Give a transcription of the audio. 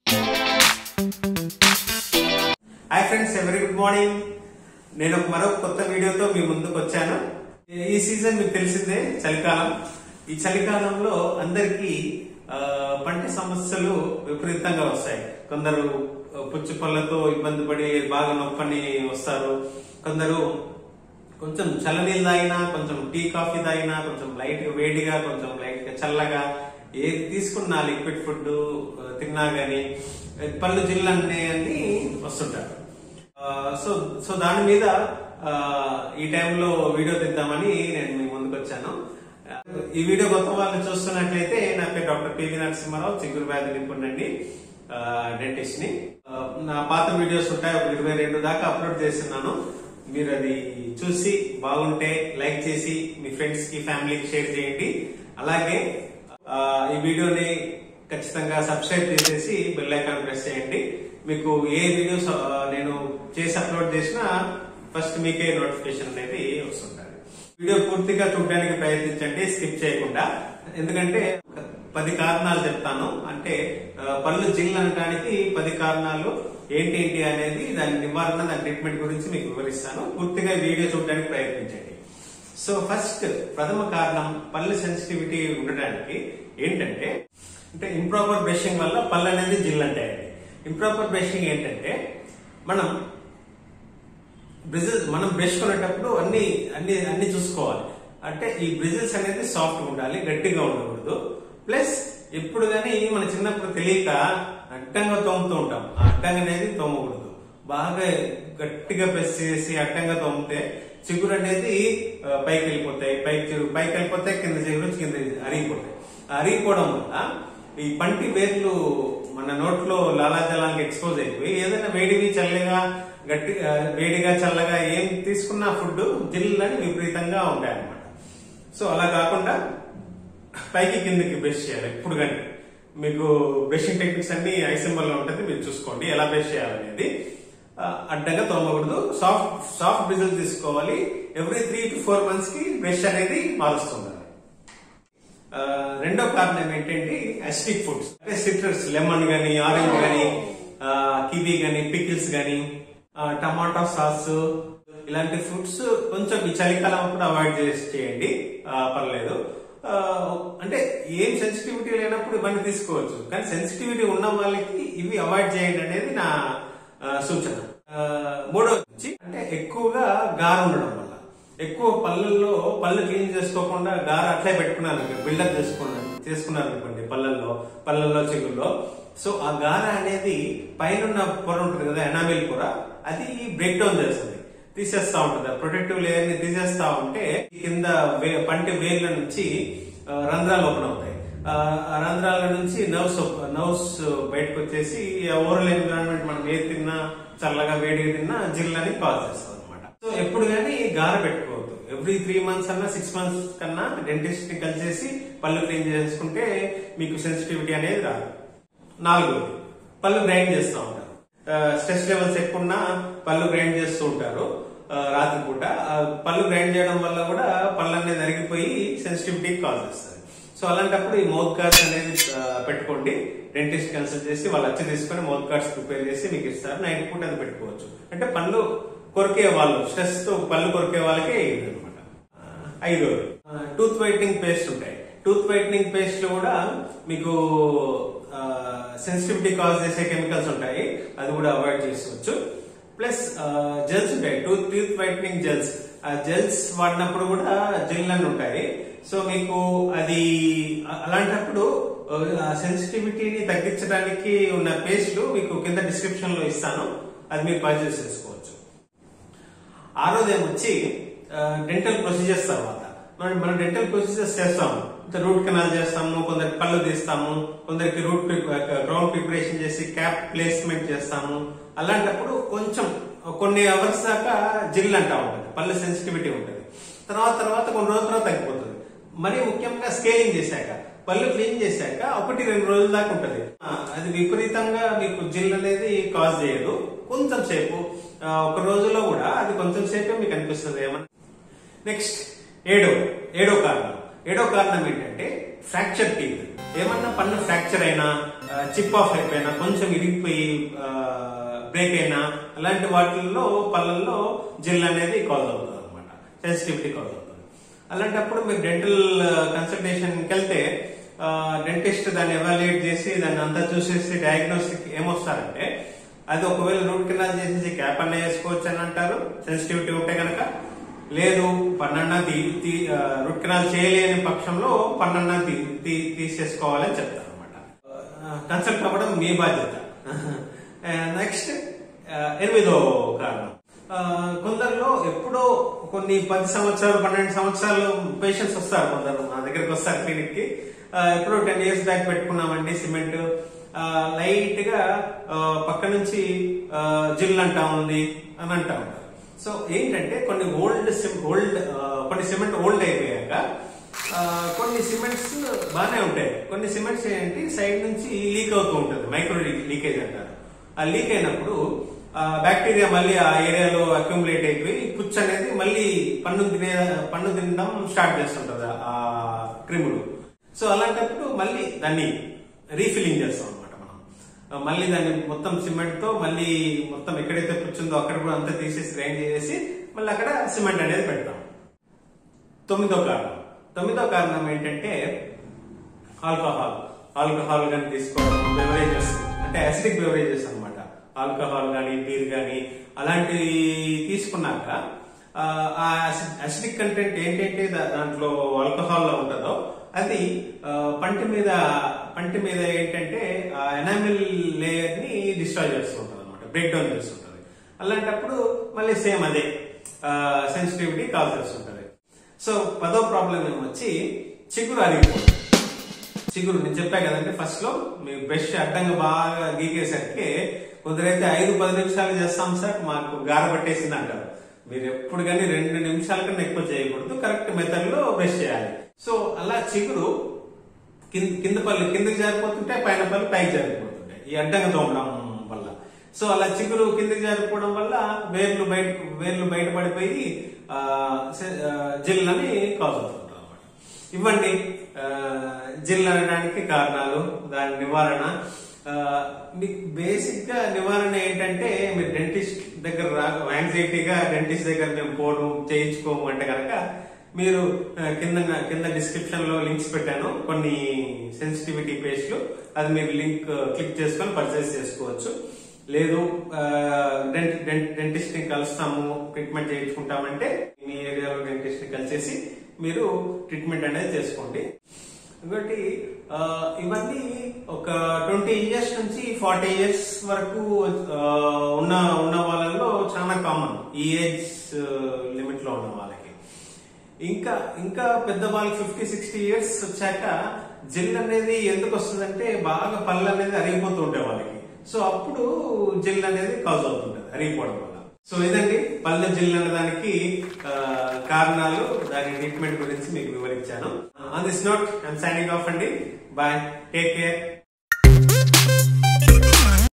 Hi friends, very good morning. నేను మరో కొత్త వీడియోతో మీ ముందుకు వచ్చాను. ఈ సీజన్ మీకు తెలిసిందే, చలికాలం. ఈ చలికాలంలో అందరికీ పంటి సమస్యలు విపరీతంగా వస్తాయి. కొందరు పుచ్చు పళ్ళతో ఇబ్బంది పడి బాగా నొప్పని వస్తారు. కొందరు కొంచెం చల్లనీళ్ళు తాగినా, కొంచెం టీ కాఫీ తాగినా, కొంచెం లైట్ వేడిగా, కొంచెం లైట్ గా చల్లగా ఏది తీసుకున్నా, లిక్విడ్ ఫుడ్ తిన్నా గానీ పళ్ళు జిల్లని అని వస్తుంటారు. సో దాని మీద ఈ టైంలో వీడియో తీద్దామని నేను మీ ముందుకు వచ్చాను. ఈ వీడియో కొత్త వాళ్ళు చూస్తున్నట్లయితే, నా పేరు డాక్టర్ పివి నరసింహారావు, చిగురు వ్యాధి నిపుణుడండి, డెంటిస్ట్ ని. నా పాత వీడియోస్ ఉంటాయి, 22 దాకా అప్లోడ్ చేస్తున్నాను. మీరు అది చూసి బాగుంటే లైక్ చేసి మీ ఫ్రెండ్స్ కి, ఫ్యామిలీకి షేర్ చేయండి. అలాగే ఈ వీడియోని ఖచ్చితంగా సబ్స్క్రైబ్ చేసేసి బెల్ ఐకాన్ ప్రెస్ చేయండి. మీకు ఏ వీడియోస్ నేను చేసి అప్లోడ్ చేసినా ఫస్ట్ మీకే నోటిఫికేషన్ అనేది వస్తుంటుంది. వీడియో పూర్తిగా చూడడానికి ప్రయత్నించండి, స్కిప్ చేయకుండా. ఎందుకంటే 10 కారణాలు చెప్తాను. అంటే పళ్ళు జిల్ అనడానికి 10 కారణాలు ఏంటి అనేది, దాని నివారణ, దాని ట్రీట్మెంట్ గురించి మీకు వివరిస్తాను. పూర్తిగా వీడియో చూడడానికి ప్రయత్నించండి. సో ఫస్ట్, ప్రథమ కారణం పళ్ళు సెన్సిటివిటీ ఉండడానికి ఏంటంటే, ఇంప్రాపర్ బ్రషింగ్ వల్ల పళ్ళు అనేది జిల్ అంటాయండి. ఇంప్రాపర్ బ్రషింగ్ ఏంటంటే, మనం బ్రష్ కొనేటప్పుడు అన్ని చూసుకోవాలి. అంటే ఈ బ్రిజిల్స్ అనేది సాఫ్ట్ గా ఉండాలి, గట్టిగా ఉండకూడదు. ప్లస్ ఎప్పుడు గానీ మన చిన్నప్పుడు తెలియక అడ్డంగా తోముతూ ఉంటాం. ఆ అడ్డంగా అనేది తోమకూడదు. బాగా గట్టిగా ప్రెస్ చేసి అడ్డంగా తోమితే చిగురు అనేది పైకి వెళ్ళిపోతాయి, కింద చిగురు కింద అరిగిపోతాయి. అరిగిపోవడం వల్ల ఈ పంటి వేర్లు మన నోట్లో లాలాజలానికి ఎక్స్పోజ్ అయిపోయి ఏదైనా వేడిగా చల్లగా ఏం తీసుకున్నా ఫుడ్ జిల్లని విపరీతంగా ఉంటాయన్నమాట. సో అలా కాకుండా పైకి కిందకి బ్రష్ చేయాలి. ఎప్పుడు కానీ మీకు బ్రషింగ్ టెక్నిక్స్ అన్ని ఐ సింబల్ లో ఉంటుంది, మీరు చూసుకోండి ఎలా బ్రష్ చేయాలనేది. అడ్డంగా తోమకూడదు, సాఫ్ట్ బ్రిజిల్ తీసుకోవాలి. ఎవ్రీ 3 to 4 months కి బ్రష్ అనేది మారుస్తుంది. రెండో కారణం ఏంటంటే అసిడిక్ ఫుడ్స్, అంటే సిట్రస్, లెమన్ గానీ, ఆరెంజ్ గానీ, కివీ గానీ, పికిల్స్ గానీ, టమాటో సాస్, ఇలాంటి ఫుడ్స్ కొంచెం ఈ చలికాలం అప్పుడు అవాయిడ్ చేయండి, పర్లేదు. అంటే ఏం సెన్సిటివిటీ లేనప్పుడు ఇవన్నీ తీసుకోవచ్చు, కానీ సెన్సిటివిటీ ఉన్న వాళ్ళకి ఇవి అవాయిడ్ చేయండి అనేది నా సూచన. మూడోది అంటే ఎక్కువగా గార ఉండడం వల్ల, ఎక్కువ పళ్ళు క్లీన్ చేసుకోకుండా గార అట్లే పెట్టుకున్నారు, బిల్డప్ చేసుకున్నారు అనుకోండి పళ్ళల్లో చిగుల్లో. సో ఆ గార అనేది పైన పొర ఉంటుంది కదా, ఎనామిల్ పొర, అది బ్రేక్ డౌన్ చేస్తుంది, తీసేస్తా ఉంటుంది. ప్రొటెక్టివ్ లేయర్ ని తీసేస్తా ఉంటే కింద పంటి వేర్ల నుంచి రంధ్రాలు ఓపెన్ అవుతాయి. రంధ్రాల నుంచి నర్వ్స్ బయటకు వచ్చేసి ఓరల్ ఎన్విరాన్మెంట్ మనం ఏది తిన్నా, చల్లగా వేడిగా తిన్నా జిల్లని కాజ్ చేస్తుంది అనమాట. సో ఎప్పుడు గానీ గార పెట్టుకోవద్దు. ఎవ్రీ 3 months అన్నా 6 months కన్నా డెంటిస్ట్ ని కలిసేసి పళ్ళు క్లీన్ చేసుకుంటే మీకు సెన్సిటివిటీ అనేది రాదు. నాలుగోది, పళ్ళు గ్రైండ్ చేస్తూ ఉంటారు. స్ట్రెస్ లెవెల్స్ ఎక్కువన్నా పళ్ళు గ్రైండ్ చేస్తూ ఉంటారు రాత్రిపూట. పళ్ళు గ్రైండ్ చేయడం వల్ల కూడా పళ్ళు అనేది అరిగిపోయి సెన్సిటివిటీ కాజ్ చేస్తుంది. సో అలాంటప్పుడు ఈ మౌత్ గార్డ్స్ అనేది పెట్టుకోండి. డెంటిస్ట్ కన్సల్ట్ చేసి వాళ్ళు వచ్చి తీసుకొని మౌత్ గార్డ్స్ ప్రిపేర్ చేసి మీకు ఇస్తారు. నైట్ పూట అది పెట్టుకోవచ్చు. అంటే పళ్ళు కొరికే వాళ్ళు, స్ట్రెస్ తో పళ్ళు కొరికే వాళ్ళకే ఇది అనమాట. ఐదోది, టూత్ వైట్నింగ్ పేస్ట్ ఉంటాయి. టూత్ వైట్నింగ్ పేస్ట్ లో కూడా మీకు సెన్సిటివిటీ కాజ్ చేసే కెమికల్స్ ఉంటాయి, అది కూడా అవాయిడ్ చేసుకోవచ్చు. ప్లస్ జెల్స్ ఉంటాయి, టూత్ వైట్నింగ్ జెల్స్. ఆ జెల్స్ వాడినప్పుడు కూడా జిల్లని ఉంటాయి. సో మీకు అది అలాంటప్పుడు సెన్సిటివిటీని తగ్గించడానికి ఉన్న పేస్ట్లు మీకు కింద డిస్క్రిప్షన్ లో ఇస్తాను, అది మీరు పర్చేస్ చేసుకోవచ్చు. ఆరోది ఏమొచ్చి డెంటల్ ప్రొసీజర్స్ తర్వాత మనం డెంటల్ ప్రొసీజర్స్ చేస్తాము. రూట్ కెనాల్ చేస్తాము, కొందరికి పళ్ళు తీస్తాము, కొందరికి క్రౌన్ ప్రిపరేషన్ చేసి క్యాప్ ప్లేస్మెంట్ చేస్తాము. అలాంటప్పుడు కొంచెం కొన్ని అవర్స్ దాకా జిల్ అంటా ఉంటుంది, పళ్ళు సెన్సిటివిటీ ఉంటుంది. తర్వాత కొన్ని రోజుల తర్వాత తగ్గిపోతుంది. మరీ ముఖ్యంగా స్కేలింగ్ చేశాక, పళ్ళు క్లీన్ చేశాక 1-2 రోజుల దాకా ఉంటుంది. అది విపరీతంగా మీకు జిల్ అనేది కాజ్ చేయదు. కొంచెం సేపు, ఒక రోజులో కూడా అది కొంచెం సేపే మీకు అనిపిస్తుంది ఏమన్నా. నెక్స్ట్ ఏడో కారణం ఏడో కారణం ఏంటంటే ఫ్రాక్చర్ టీత్. ఏమన్నా పన్ను ఫ్రాక్చర్ అయినా, చిప్ ఆఫ్ అయిపోయినా, కొంచెం ఇరిగిపోయి బ్రేక్ అయినా, అలాంటి వాటిల్లో పళ్ళల్లో జిల్ అనేది కాజ్ అవుతుంది అనమాట, సెన్సిటివిటీ కాజ్ అవుతుంది. అలాంటప్పుడు మీరు డెంటల్ కన్సల్టేషన్కి వెళ్తే డెంటిస్ట్ దాన్ని ఎవాల్యుయేట్ చేసి దాన్ని అంతా చూసేసి డయాగ్నోస్టిక్ ఏమొస్తారంటే, అది ఒకవేళ రూట్ కెనాల్ చేసేసి క్యాప్ అన్న వేసుకోవచ్చు అని అంటారు సెన్సిటివిటీ ఉంటే కనుక. లేదు పన్నన్న రూట్ కెనాల్ చేయలేని పక్షంలో పన్నన్న తీసేసుకోవాలని చెప్తారు అనమాట. కన్సల్ట్ అవ్వడం మీ బాధ్యత. నెక్స్ట్ 8వ కారణం, కొందరిలో ఎప్పుడో కొన్ని 10 సంవత్సరాలు 12 సంవత్సరాలు పేషెంట్స్ వస్తారు, కొందరు మా దగ్గరికి వస్తారు క్లినిక్ కి. ఎప్పుడో 10 years బ్యాక్ పెట్టుకున్నామండి సిమెంట్, లైట్ గా పక్క నుంచి జిల్ అంటా ఉంది అని అంటా ఉంటారు. సో ఏంటంటే కొన్ని కొన్ని సిమెంట్ ఓల్డ్ అయిపోయాక కొన్ని సిమెంట్స్ బాగానే ఉంటాయి, కొన్ని సిమెంట్స్ ఏంటి సైడ్ నుంచి లీక్ అవుతూ ఉంటుంది, మైక్రో లీకేజ్ అంటారు. ఆ లీక్ అయినప్పుడు బ్యాక్టీరియా మళ్ళీ ఆ ఏరియాలో అక్యుములేట్ అయిపోయి పుచ్చు అనేది మళ్ళీ పన్ను తినడం స్టార్ట్ చేస్తుంటది ఆ క్రిములు. సో అలాంటప్పుడు మళ్ళీ దాన్ని రీఫిల్లింగ్ చేస్తాం అనమాట మనం. మళ్ళీ దాన్ని మొత్తం సిమెంట్ తో మళ్ళీ మొత్తం ఎక్కడైతే పుచ్చుందో అక్కడ కూడా అంతా తీసేసి గ్రైండ్ చేసి మళ్ళీ అక్కడ సిమెంట్ అనేది పెడతాం. 9వ కారణం ఏంటంటే ఆల్కహాల్ కానీ తీసుకోవడం, బెవరేజెస్ అంటే అసిడిక్ బెవరేజెస్ అనమాట. ఆల్కహాల్ కానీ బీర్ కానీ అలాంటివి తీసుకున్నాక ఆ అసిడిక్ కంటెంట్ ఏంటంటే దాంట్లో ఆల్కహాల్ లో ఉంటుందో అది పంటి మీద ఏంటంటే ఆ ఎనామిల్ లేయర్ ని డిస్ట్రాయ్ చేస్తూ ఉంటుంది అనమాట, బ్రేక్ డౌన్ చేస్తుంటది. అలాంటప్పుడు మళ్ళీ సేమ్ అదే సెన్సిటివిటీ కాజ్ చేస్తుంటది. సో 10వ ప్రాబ్లం ఏమొచ్చి చిగురు అరిగిపోతుంది. చిగురు నేను చెప్పా కదండి ఫస్ట్ లో, మీ బ్రష్ అడ్డంగా బాగా గీకేసరికి కొందరైతే 5-10 నిమిషాలు చేస్తాం సార్ మాకు గార పట్టేసింది అంటారు. మీరు ఎప్పుడు కానీ 2 నిమిషాల కన్నా ఎక్కువ చేయకూడదు, కరెక్ట్ మెథడ్ లో బ్రష్ చేయాలి. సో అలా చిగురు కింద పళ్ళు కిందకి జారిపోతుంటాయి, పైన పళ్ళు పైకి జారిపోతుంటాయి ఈ అడ్డంగా తోమడం వల్ల. సో అలా చిగురు కిందకి జారిపోవడం వల్ల వేర్లు బయటపడిపోయి జిల్ అని కాజ్ అవుతుంటారు అనమాట. ఇవ్వండి జిల్ అనడానికి కారణాలు, దాని నివారణ. మీకు బేసిక్ గా నివారణ ఏంటంటే, మీరు డెంటిస్ట్ దగ్గర యాంగ్జైటీగా డెంటిస్ట్ దగ్గర మేము పోవడం చేయించుకోము అంటే కనుక మీరు కింద డిస్క్రిప్షన్ లో లింక్స్ పెట్టాను, కొన్ని సెన్సిటివిటీ పేస్ట్లు, అది మీరు లింక్ క్లిక్ చేసుకొని పర్చేస్ చేసుకోవచ్చు. లేదు డెంటిస్ట్ ని కలుస్తాము ట్రీట్మెంట్ చేయించుకుంటామంటే మీ ఏరియాలో డెంటిస్ట్ ని కలిసేసి మీరు ట్రీట్మెంట్ అనేది చేసుకోండి. ఇంకోటి ఇవన్నీ ఒక 20 years నుంచి 40 years వరకు ఉన్న వాళ్ళలో చాలా కామన్, ఈ ఏజ్ లిమిట్ లో ఉన్న వాళ్ళకి. ఇంకా పెద్దవాళ్ళకి 50-60 years వచ్చాక జిల్ అనేది ఎందుకు వస్తుందంటే బాగా పళ్ళు అనేది అరిగిపోతూ ఉంటాయి వాళ్ళకి. సో అప్పుడు జిల్ అనేది కాజ్ అవుతుంటది అరిగిపోవడం వల్ల. సో ఇదండి పళ్ళు జిల్ అనే దానికి కారణాలు, దాని ట్రీట్మెంట్ గురించి మీకు వివరించాను. On this note I'm signing off అండి. Bye, take care.